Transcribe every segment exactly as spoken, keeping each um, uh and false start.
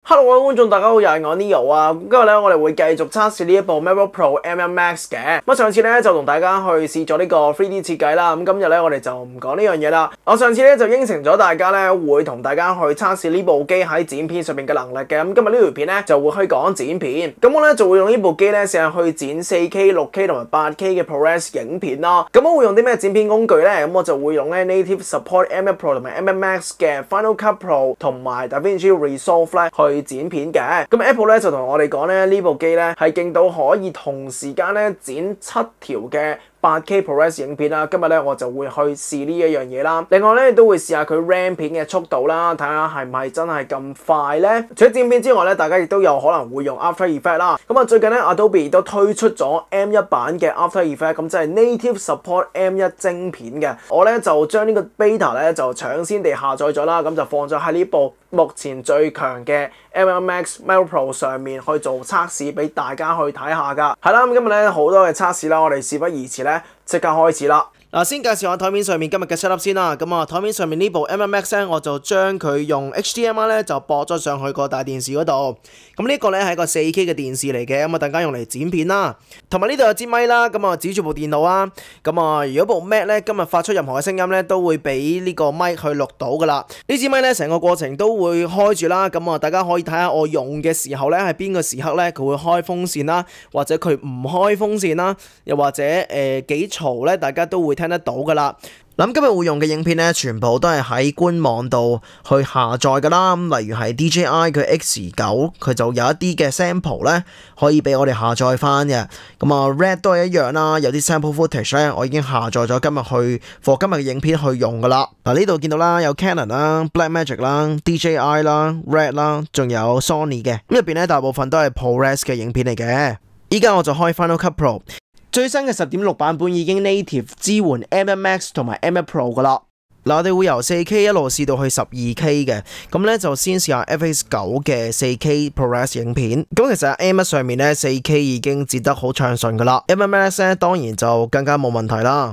Hello， 各位觀眾，大家好，又係我 Neo 啊。今日咧，我哋會繼續測試呢一部 MacBook Pro M one Max 嘅。咁上次咧就同大家去試咗呢個 three D 設計啦。咁今日咧我哋就唔講呢樣嘢啦。我上次咧就應承咗大家咧會同大家去測試呢部機喺剪片上面嘅能力嘅。咁今日呢條片咧就會去講剪片。咁我咧就會用呢部機咧成日去剪 四K、六K 同埋八 K 嘅 ProRes 影片啦。咁我會用啲咩剪片工具咧？咁我就會用咧 Native Support M one Pro 同埋 M one Max 嘅 Final Cut Pro 同埋 DaVinci Resolve 咧去剪片嘅。咁 Apple 咧就同我哋講咧呢部機咧係勁到可以同時間咧剪七條嘅八 K ProRes 影片啦。今日咧我就會去試呢一樣嘢啦。另外咧都會試下佢 RAM 片嘅速度啦，睇下係唔係真係咁快咧。除咗剪片之外咧，大家亦都有可能會用 After Effects 啦。咁啊最近咧 Adobe 都推出咗 M one 版嘅 After Effects， 咁即係 Native Support M one 晶片嘅。我咧就將呢個 beta 咧就搶先地下載咗啦，咁就放咗喺呢部目前最強嘅 M one Max MacBook Pro 上面去做測試，俾大家去睇下噶。係啦，咁今日咧好多嘅測試啦，我哋事不宜遲咧，即刻開始啦。嗱，先介紹下台面上面今日嘅 setup 先啦。咁啊，台面上面呢部 M one Max 咧，我就將佢用 H D M I 咧就駁咗上去個大電視嗰度。咁呢個咧係一個四 K 嘅電視嚟嘅，咁啊，大家用嚟剪片啦。同埋呢度有支咪啦，咁啊指住部電腦啊。咁啊，如果部 Mac 咧今日發出任何嘅聲音咧，都會俾呢個咪去錄到噶啦。呢支咪咧成個過程都會開住啦。咁啊，大家可以睇下我用嘅時候咧係邊個時刻咧佢會開風扇啦，或者佢唔開風扇啦，又或者誒幾嘈咧，大家都會聽得到噶啦。咁今日會用嘅影片咧，全部都係喺官網度去下載噶啦。咁例如係 D J I 佢 X 九，佢就有一啲嘅 sample 咧，可以俾我哋下載翻嘅。咁啊 Red 都係一樣啦，有啲 sample footage 咧，我已經下載咗今日去 for 今日嘅影片去用噶啦。嗱，呢度見到啦，有 Canon 啦、Blackmagic 啦、D J I 啦、Red 啦，仲有 Sony 嘅。咁入邊咧大部分都係 ProRes 嘅影片嚟嘅。依家我就開 Final Cut Pro。最新嘅十點六版本已經 native 支援 M one Max 同埋 M one Pro 噶啦。嗱，我哋會由四 K 一路試到去十二 K 嘅。咁咧就先試下 F X 九嘅四 K ProRes 影片。咁其實 M one 上面咧四 K 已經剪得好暢順噶啦。M one Max 咧當然就更加冇問題啦。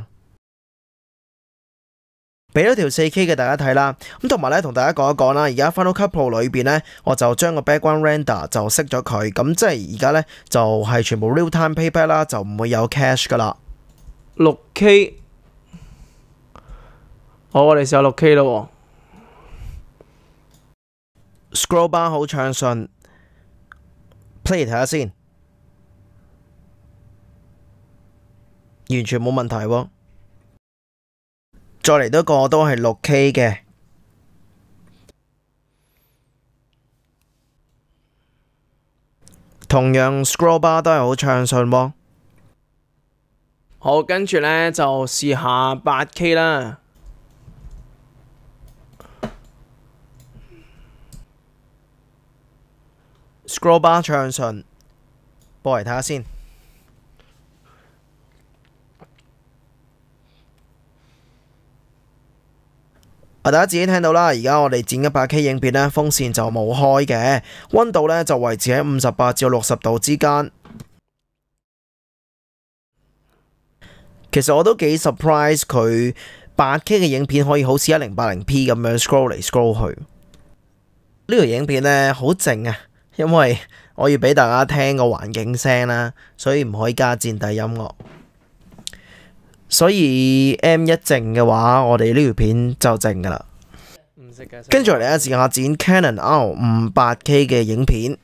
俾咗條四 K 嘅大家睇啦，咁同埋咧同大家講一講啦，而家 Final Cut Pro 裏邊咧，我就將個 background render 就熄咗佢，咁即係而家咧就係全部 real time playback 啦，就唔會有 cache 噶啦。六 K， 好，我哋試下六 K 咯。Scroll bar 好暢順 ，play 睇下先，完全冇問題喎。再嚟多個都係六 K 嘅，同樣 scroll bar 都係好暢順喎。好，跟住呢就試下八 K 啦。scroll bar 暢順，播嚟睇下先。大家自己聽到啦，而家我哋剪嘅八 K 影片呢，風扇就冇開嘅，溫度呢就維持喺五十八至六十度之間。其實我都幾 surprise 佢八 K 嘅影片可以好似一零八零 P 咁樣 scroll 嚟 scroll 去。呢條影片呢好靜啊，因為我要俾大家聽個環境聲啦，所以唔可以加墊底音樂。所以 M 一靜嘅話，我哋呢條片就靜噶啦。跟住嚟咧，試下剪 Canon R 五八 K 嘅影片。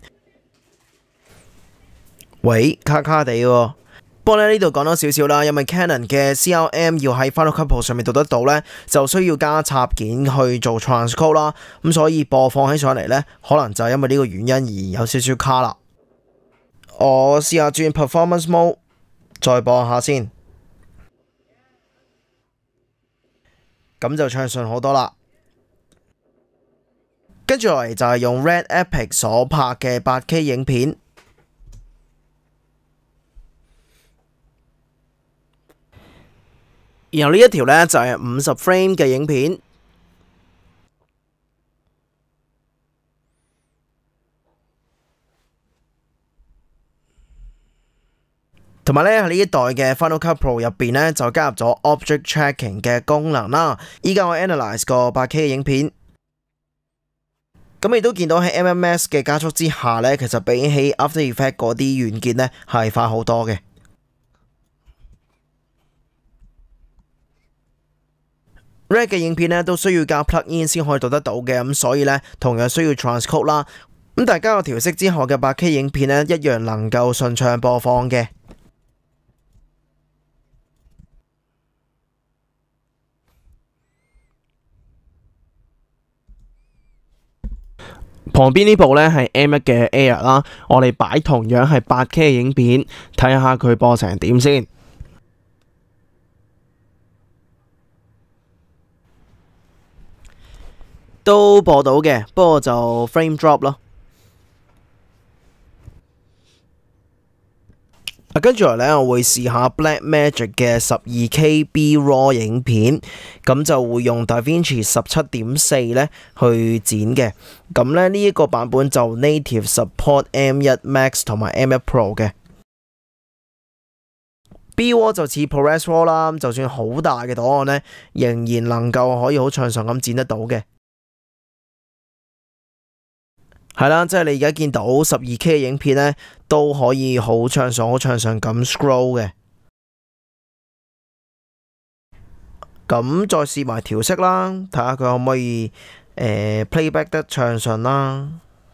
喂，卡卡地喎。不過咧呢度講多少少啦，因為 Canon 嘅 C R M 要喺 Final Cut Pro 上面讀得到呢，就需要加插件去做 transcode 啦。咁所以播放起上嚟呢，可能就係因為呢個原因而有少少卡啦。我試下轉 Performance Mode， 再播下先。咁就暢順好多啦。跟住落嚟就係用 Red Epic 所拍嘅八 K 影片，然後呢一條呢，就係五十 frame 嘅影片。同埋咧喺呢一代嘅 Final Cut Pro 入邊咧就加入咗 Object Tracking 嘅功能啦。依家我 analyze 個八 K 嘅影片， 咁亦都見到喺 M M X 嘅加速之下呢，其實比起 After Effects 嗰啲軟件呢係快好多嘅。Red 嘅影片呢都需要加 plugin 先可以讀得到嘅，咁所以呢同樣需要 transcode 啦。咁大家個調色之後嘅 八 K 影片呢，一樣能夠順暢播放嘅。旁邊呢部呢係 M 一 嘅 Air 啦，我哋擺同樣係八 K 嘅影片，睇下佢播成點先。都播到嘅，不過就 frame drop 咯。跟住嚟咧，我會試下 Blackmagic 嘅十二 K B RAW 影片，咁就會用 DaVinci 十七點四咧去剪嘅。咁咧呢一個版本就 native support M 一 Max 同埋 M 一 Pro 嘅。B RAW 就似 ProRes RAW 啦，就算好大嘅檔案咧，仍然能夠可以好暢順咁剪得到嘅。係啦，即係你而家見到十二 K 嘅影片咧，都可以好暢順、好暢順咁 scroll 嘅。咁再試埋調色啦，睇下佢可唔可以誒、呃、playback 得暢順啦。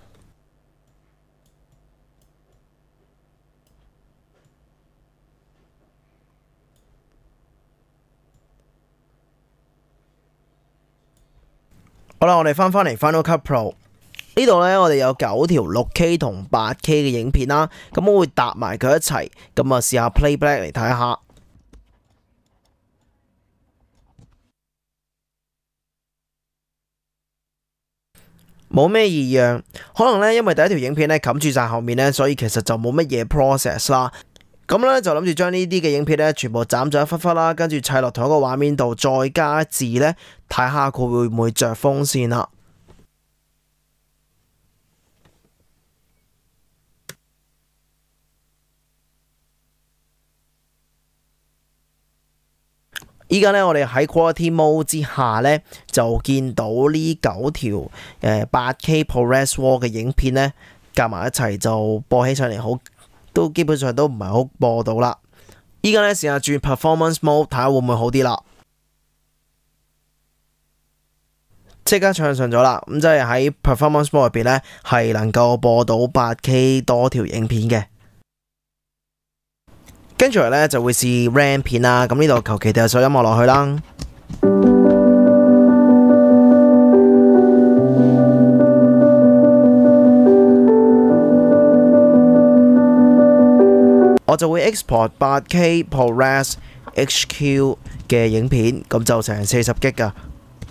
好啦，我哋翻返嚟 Final Cut Pro。呢度呢，我哋有九條六 K 同八 K 嘅影片啦，咁我會搭埋佢一齊，咁啊試下 playback 嚟睇下。冇咩異樣，可能呢，因為第一條影片呢冚住晒後面呢，所以其實就冇乜嘢 process 啦。咁呢，就諗住將呢啲嘅影片呢全部斬咗一忽忽啦，跟住砌落同一個畫面度，再加字呢，睇下佢會唔會着風先啦。依家咧，我哋喺 Quality Mode 之下咧，就見到呢九條誒八 K ProRes RAW 嘅影片咧，夾埋一齊就播起上嚟，好都基本上都唔係好播到啦。依家咧試下轉 Performance Mode 睇下會唔會好啲啦。即刻暢順咗啦，咁即係喺 Performance Mode 入邊咧，係能夠播到八 K 多條影片嘅。跟住嚟咧就會試 RAM 片啦，咁呢度求其掉首音樂落去啦。我就會 export 八 K ProRes H Q 嘅影片，咁就成四十 G 噶。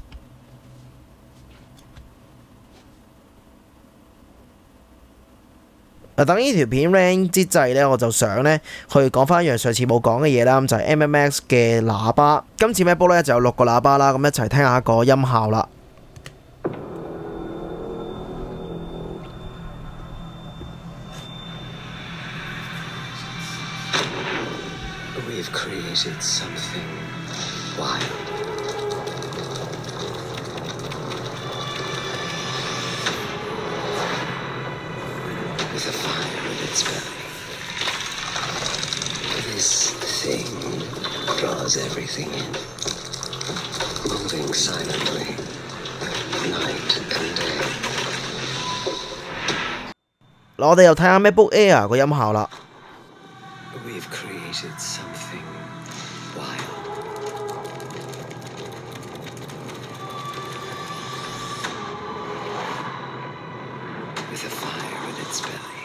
等呢條片 run 之際咧，我就想咧去講翻一樣上次冇講嘅嘢啦，咁就係 M M X 嘅喇叭。今次 MacBook 咧就有六個喇叭啦，咁一齊聽下個音效啦。We've created something wild. With a fire in its belly. This thing draws everything in, moving silently, night and day. 我哋又睇下 MacBook Air 個音效啦。We've created something wild. With a fire in its belly.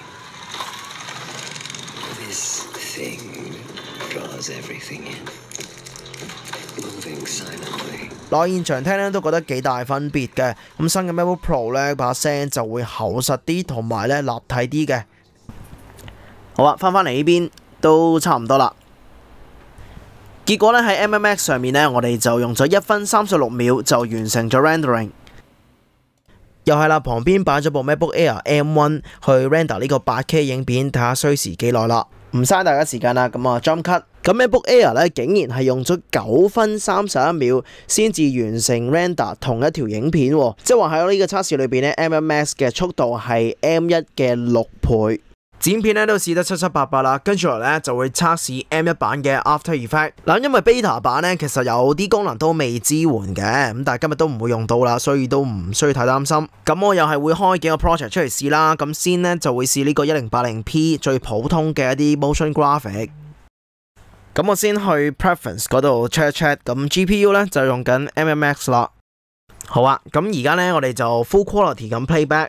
This thing draws everything in, moving silently. 落現場聽咧都覺得幾大分別嘅，咁新嘅 MacBook Pro 咧把聲就會厚實啲，同埋咧立體啲嘅。好啊，翻返嚟呢邊都差唔多啦。結果咧喺 M M X 上面咧，我哋就用咗一分三十六秒就完成咗 rendering。又係啦，旁邊擺咗部 MacBook Air M 一去 render 呢個八 K 影片，睇下需時幾耐啦。唔嘥大家時間啦，咁啊 jump cut。 咁 MacBook Air 咧竟然係用咗九分三十一秒先至完成 render 同一條影片，即係話喺呢個測試裏邊咧 M one Max 嘅速度係 M 一嘅六倍。剪片咧都試得七七八八啦，跟住落嚟咧就會測試 M 一版嘅 After Effects。嗱，因為 Beta 版咧其實有啲功能都未支援嘅，咁但係今日都唔會用到啦，所以都唔需要太擔心。咁我又係會開幾個 project 出嚟試啦。咁先咧就會試呢個一零八零 P 最普通嘅一啲 motion graphic。咁我先去 preference 嗰度 check 一 check， 咁 G P U 咧就用緊 M one Max 啦。好啊，咁而家咧我哋就 full quality 咁 playback。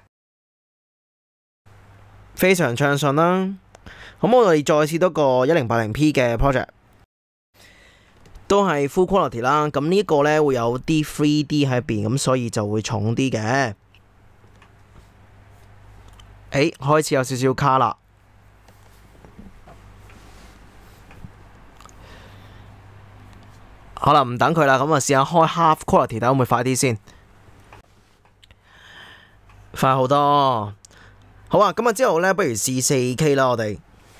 非常暢順啦，咁我哋再試多個一零八零 P 嘅 project， 都係 full quality 啦。咁呢個呢會有啲 three D 喺入邊，咁所以就會重啲嘅。誒，開始有少少卡啦。好啦，唔等佢啦，咁啊試下開 half quality 睇下會唔會快啲先，快好多。好啊，咁啊之後咧，不如試四 K 啦，我哋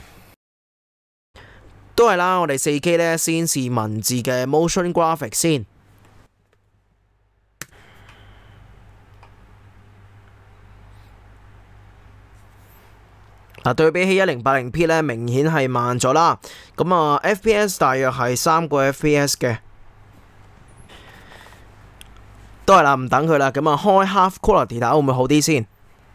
都係啦，我哋四 K 咧先試文字嘅 motion graphic 先。嗱，對比起一零八零 P 咧，明顯係慢咗啦。咁啊 F P S 大約係三個 F P S 嘅，都係啦，唔等佢啦。咁啊開 half quality 睇下會唔會好啲先。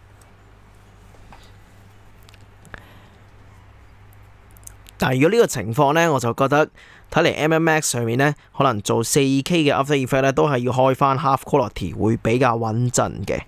但係如果呢個情況呢，我就覺得睇嚟 M one Max 上面呢，可能做四 K 嘅 After Effects 呢，都係要開翻 half quality 會比較穩陣嘅。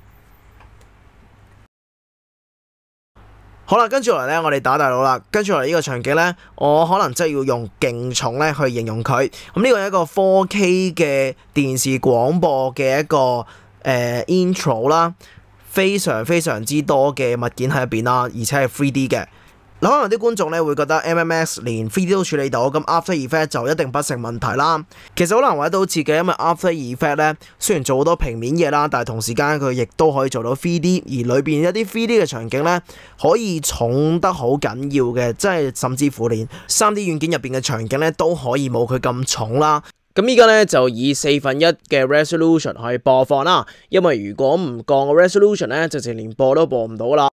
好啦，跟住嚟呢，我哋打大佬啦。跟住嚟呢個場景呢，我可能真係要用勁重呢去形容佢。咁呢個係一個 four K 嘅電視廣播嘅一個誒、呃、intro 啦，非常非常之多嘅物件喺入邊啦，而且係 three D 嘅。可能啲觀眾咧會覺得 M one Max 連 three D 都處理到，咁 After Effects 就一定不成問題啦。其實好難為到設計，因為 After Effects 咧雖然做好多平面嘢啦，但係同時間佢亦都可以做到 three D， 而裏邊一啲 three D 嘅場景咧可以重得好緊要嘅，即係甚至乎連三 D 軟件入邊嘅場景咧都可以冇佢咁重啦。咁依家咧就以四分一嘅 resolution 去播放啦，因為如果唔降個 resolution 咧，直情連播都播唔到啦。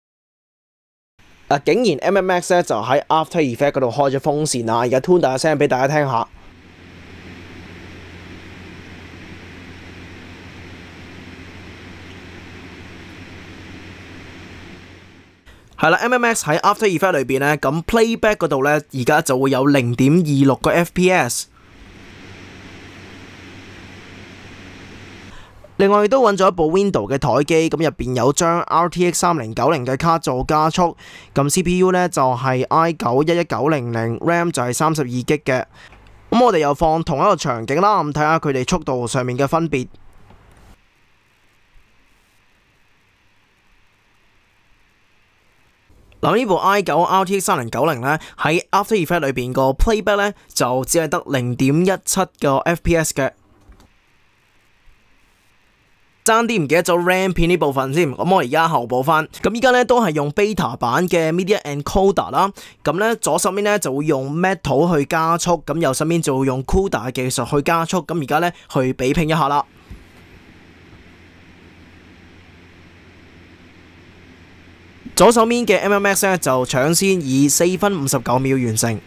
啊、竟然 M one Max 咧就喺 After Effects 嗰度開咗風扇啊！而家 tune 大聲俾大家聽下。係啦 ，M one Max 喺 After Effects 裏邊咧，咁 Playback 嗰度咧，而家就會有零點二六個 F P S。另外亦都揾咗一部 Windows 嘅台機，咁入邊有張 R T X 三零九零嘅卡做加速，咁 C P U 呢就係 i 九一一九零零 ，RAM 就係三十二 G 嘅。咁我哋又放同一個場景啦，咁睇下佢哋速度上面嘅分別。嗱，呢部 i 九 R T X 三零九零咧喺 After Effects 裏邊個 Playback 咧就只係得零點一七個 F P S 嘅。爭啲唔記得咗 RAM 片呢部分先，咁我而家後補翻。咁依家咧都係用 Beta 版嘅 Media Encoder 啦。咁咧左手邊咧就會用 Metal 去加速，咁右手邊就會用 CUDA 嘅技術去加速。咁而家咧去比拼一下啦。左手邊嘅 M one Max 咧就搶先以四分五十九秒完成。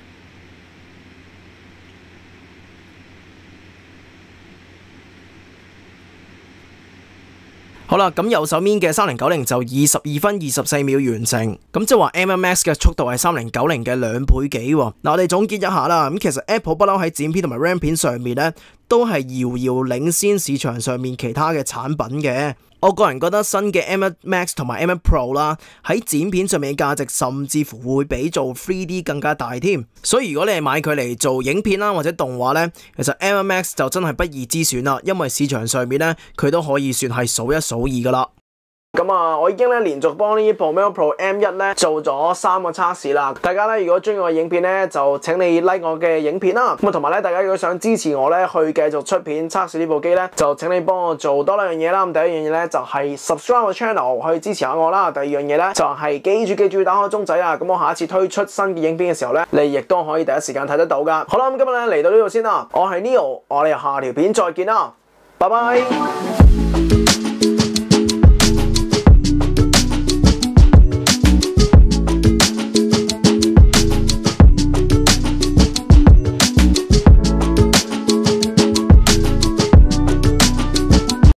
好啦，咁右手邊嘅三零九零就以十二分二十四秒完成，咁即係話 M one Max 嘅速度係三零九零嘅兩倍幾喎。嗱，我哋總結一下啦，咁其實 Apple 不嬲喺剪片同埋 RAM 片上面咧，都係遙遙領先市場上面其他嘅產品嘅。我個人覺得新嘅 M one Max 同埋 M one Pro 啦，喺剪片上面嘅價值甚至乎會比做 three D 更加大添。所以如果你係買佢嚟做影片啦或者動畫呢，其實 M one Max 就真係不二之選啦，因為市場上面呢，佢都可以算係數一數二噶啦。 咁啊，我已經咧連續幫呢部 MacBook Pro M 一咧做咗三個測試啦。大家咧如果中意我嘅影片咧，就請你 like 我嘅影片啦。咁啊，同埋咧，大家如果想支持我咧去繼續出片測試呢部機咧，就請你幫我做多兩樣嘢啦。咁第一樣嘢咧就係 subscribe 個 channel 去支持下我啦。第二樣嘢咧就係記住記住打開鐘仔啊。咁我下一次推出新嘅影片嘅時候咧，你亦都可以第一時間睇得到噶。好啦，咁今日咧嚟到呢度先啦。我係 Neo，我哋下條片再見啦，拜拜。